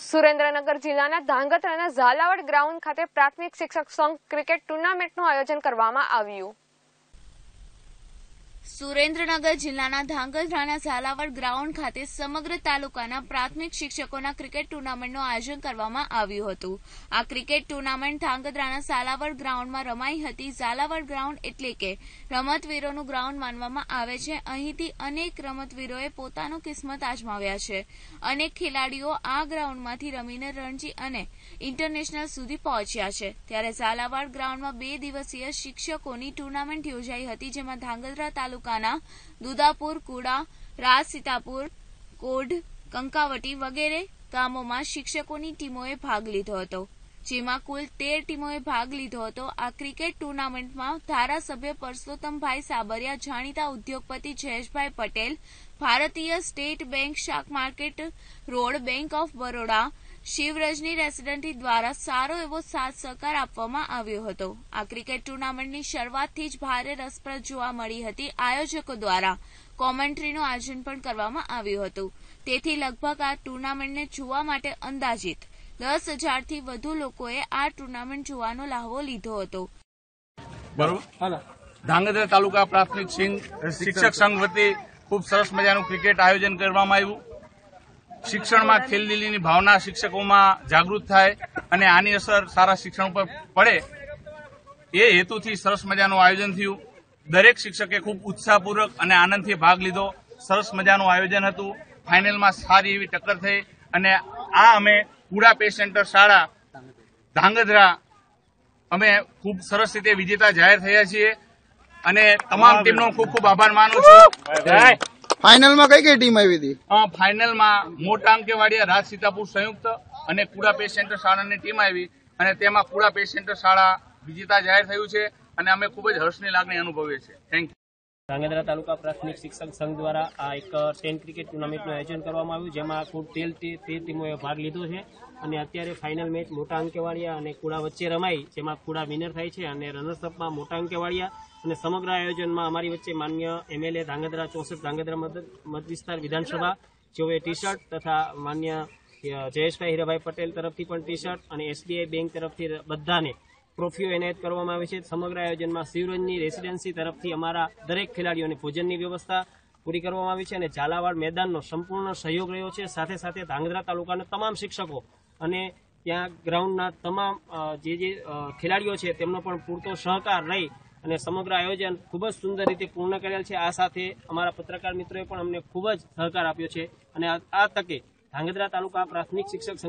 સુરેન્દ્રનગર જિલ્લાના ધાંગધ્રાના ઝાલાવાડ ગ્રાઉન્ડ ખાતે પ્રાથમિક શિક્ષક સંઘ ક્રિકેટ ટુર્નામેન્ટનું આયોજન કરવામાં આવ્યું। સુરેન્દ્રનગર જિલ્લાના ધાંગધ્રાના ઝાલાવાડ ગ્રાઉન્ડ ખાતે સમગ્ર તાલુકાના પ્રાથમિક શિક્ષકોના ક્રિકેટ ટુર્નામેન્ટનું આયોજન કરવામાં આવ્યું હતું। આ ક્રિકેટ ટુર્નામેન્ટ ધાંગધ્રાના ઝાલાવાડ ગ્રાઉન્ડમાં રમાઈ હતી। ઝાલાવાડ ગ્રાઉન્ડ એટલે કે રમતવીરોનું ગ્રાઉન્ડ માનવામાં આવે છે। અહીંથી અનેક રમતવીરોએ પોતાનું કિસ્મત આજમાવ્યા છે। અનેક ખેલાડીઓ આ ગ્રાઉન્ડમાંથી રમીને રણજી અને ઇન્ટરનેશનલ સુધી પહોંચ્યા છે। ત્યારે ઝાલાવાડ ગ્રાઉન્ડમાં 2 દિવસીય શિક્ષકોની ટુર્નામેન્ટ યોજાઈ હતી, જેમાં ધાંગધ્રા તાલુકાના દુદાપુર, કુડા, રાજસીતાપુર, કોઢ, કંકાવટી વગેરે ગામોમાં શિક્ષકોની ટીમોએ ભાગ લીધો હતો, જેમાં કુલ 13 ટીમોએ ભાગ લીધો હતો। આ ક્રિકેટ ટુર્નામેન્ટમાં ધારાસભ્ય પરસોત્તમભાઈ સાબરિયા, જાણીતા ઉદ્યોગપતિ જયેશભાઈ પટેલ, ભારતીય સ્ટેટ બેંક શાક market road, bank of Baroda, Shivranjani residency દ્વારા સારો એવો સાથ સહકાર આપવામાં આવ્યો હતો। આ ક્રિકેટ ટુર્નામેન્ટની શરૂઆતથી જ ભારે રસપ્રદ જોવા મળી હતી। આયોજકો દ્વારા કોમેન્ટ્રીનું આયોજન પણ કરવામાં આવ્યું હતું, તેથી લગભગ આ ટુર્નામેન્ટને જોવા માટે અંદાજિત 10,000થી વધુ લોકોએ આ ટુર્નામેન્ટ જોવાનો લહાવો લીધો હતો। ધાંગધ્રા તાલુકા પ્રાથમિક શિક્ષક સંઘ વતી ખૂબ સરસ મજાનું ક્રિકેટ આયોજન કરવામાં આવ્યું। શિક્ષણમાં ખેલદિલીની ભાવના શિક્ષકોમાં જાગૃત થાય અને આની અસર સારા શિક્ષણ ઉપર પડે એ હેતુથી સરસ મજાનું આયોજન થયું। દરેક શિક્ષકે ખૂબ ઉત્સાહપૂર્વક અને આનંદથી ભાગ લીધો। સરસ મજાનું આયોજન હતું। ફાઇનલમાં સારી એવી ટક્કર થઈ અને આ અમે કુડા પે સેન્ટર શાળા ધાંગધ્રા અમે ખૂબ સરસ રીતે વિજેતા જાહેર થયા છીએ અને તમામ ટીમનો ખૂબ ખૂબ આભાર માનું છું। ફાઇનલમાં કઈ ટીમ આવી હતી? ફાઇનલમાં મોટા અંકેવાડિયા, રાજ સીતાપુર સંયુક્ત અને કુડા પે સેન્ટર શાળાની ટીમ આવી અને તેમાં કુડા પે સેન્ટર શાળા વિજેતા જાહેર થયું છે અને અમે ખૂબ જ હર્ષની લાગણી અનુભવીએ છીએ। Thank you. ધાંગધ્રા તાલુકા પ્રાથમિક શિક્ષક સંઘ દ્વારા આ એક 10 ક્રિકેટ ટુર્નામેન્ટનું આયોજન કરવામાં આવ્યું, જેમાં કુલ 13 ટીમોએ ભાગ લીધો છે અને અત્યારે ફાઇનલ મેચ મોટા અંકેવાડિયા અને કુડા વચ્ચે રમાઈ, જેમાં કુડા વિનર થાય છે અને રનર્સઅપમાં મોટા અંકેવાડિયા। અને સમગ્ર આયોજનમાં અમારી વચ્ચે માન્ય MLA ધાંગધ્રા 64 ધાંગધ્રા મત વિસ્તાર વિધાનસભા જેઓએ ટી શર્ટ તથા માન્ય જયેશભાઈ હીરાભાઈ પટેલ તરફથી પણ ટી શર્ટ અને SBI બેંક તરફથી બધાને ટ્રોફીઓ એનાયત કરવામાં આવી છે। સમગ્ર આયોજનમાં શિવરજની રેસીડેન્સી તરફથી અમારા દરેક ખેલાડીઓને ભોજનની વ્યવસ્થા પૂરી કરવામાં આવી છે અને ઝાલાવાડ મેદાનનો સંપૂર્ણ સહયોગ રહ્યો છે। સાથે સાથે ધાંગધ્રા તાલુકાના તમામ શિક્ષકો અને ત્યાં ગ્રાઉન્ડના તમામ જે ખેલાડીઓ છે તેમનો પણ પૂરતો સહકાર રહી અને સમગ્ર આયોજન ખૂબ જ સુંદર રીતે પૂર્ણ કરેલ છે। આ સાથે અમારા પત્રકાર મિત્રોએ પણ અમને ખૂબ જ સહકાર આપ્યો છે અને આ તકે ધાંગધ્રા તાલુકા પ્રાથમિક શિક્ષક